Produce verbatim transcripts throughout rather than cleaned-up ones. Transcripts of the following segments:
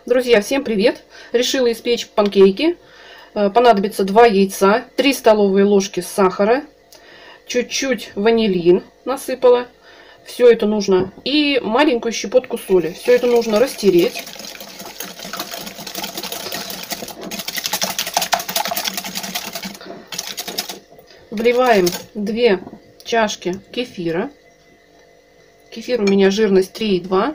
Друзья, всем привет! Решила испечь панкейки. Понадобится два яйца, три столовые ложки сахара, чуть-чуть ванилин насыпала. Все это нужно. И маленькую щепотку соли. Все это нужно растереть. Вливаем две чашки кефира. Кефир у меня жирность три и два.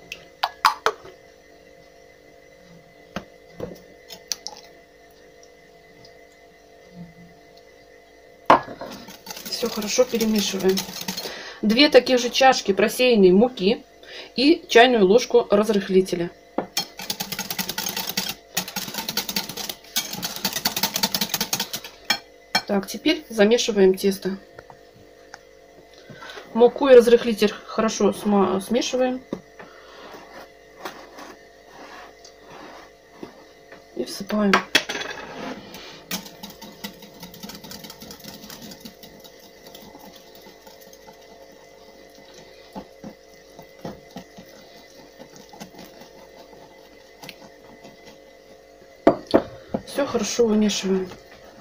Все хорошо перемешиваем. Две таких же чашки просеянной муки и чайную ложку разрыхлителя. Так, теперь замешиваем тесто. Муку и разрыхлитель хорошо смешиваем. И всыпаем. Все хорошо вымешиваем.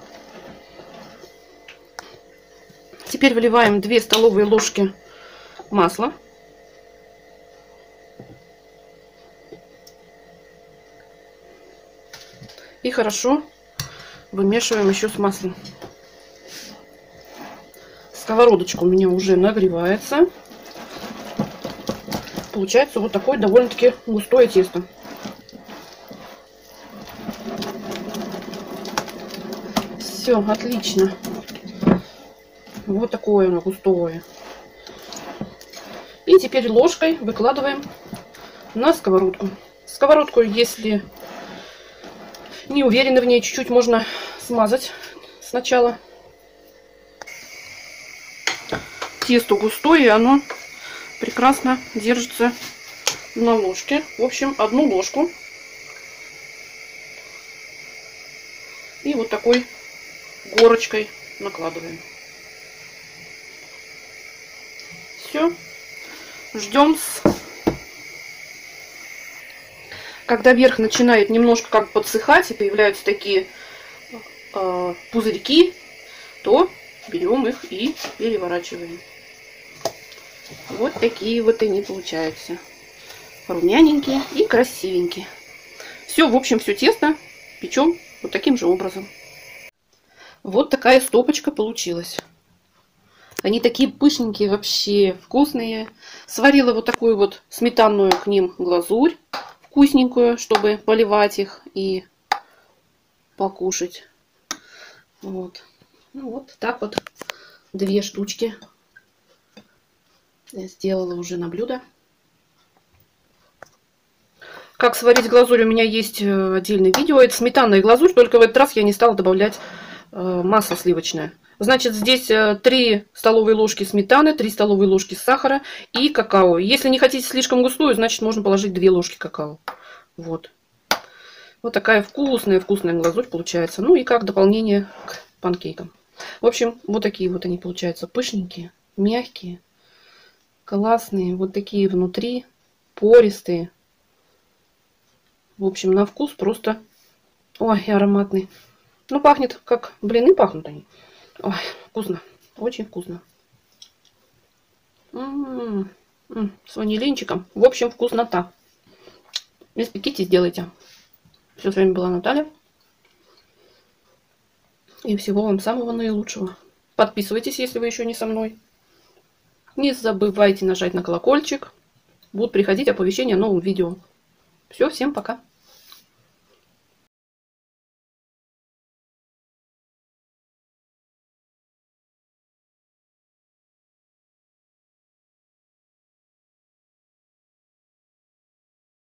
Теперь вливаем две столовые ложки масла. И хорошо вымешиваем еще с маслом. Сковородочка у меня уже нагревается. Получается вот такое довольно-таки густое тесто. Все, отлично. Вот такое оно густое. И теперь ложкой выкладываем на сковородку. Сковородку, если не уверены в ней, чуть-чуть можно смазать сначала. Тесто густое, и оно прекрасно держится на ложке. В общем, одну ложку. И вот такой горочкой накладываем. Все. Ждем. Когда верх начинает немножко как подсыхать и появляются такие э, пузырьки, то берем их и переворачиваем. Вот такие вот они получаются. Румяненькие и красивенькие. Все, в общем, все тесто печем вот таким же образом. Вот такая стопочка получилась. Они такие пышненькие, вообще вкусные. Сварила вот такую вот сметанную к ним глазурь. Вкусненькую, чтобы поливать их и покушать. Вот. Ну вот так вот две штучки я сделала уже на блюдо. Как сварить глазурь, у меня есть отдельное видео. Это сметанная глазурь, только в этот раз я не стала добавлять масло сливочное. Значит, здесь три столовые ложки сметаны, три столовые ложки сахара и какао. Если не хотите слишком густую, значит, можно положить две ложки какао. Вот. Вот такая вкусная, вкусная глазурь получается. Ну и как дополнение к панкейкам. В общем, вот такие вот они получаются. Пышненькие, мягкие, классные. Вот такие внутри, пористые. В общем, на вкус просто... Ой, и ароматный. Ну, пахнет, как блины пахнут они. Ой, вкусно. Очень вкусно. М-м-м, с ванилинчиком. В общем, вкуснота. Испеките, сделайте. Все, с вами была Наталья. И всего вам самого наилучшего. Подписывайтесь, если вы еще не со мной. Не забывайте нажать на колокольчик. Будут приходить оповещения о новом видео. Все, всем пока.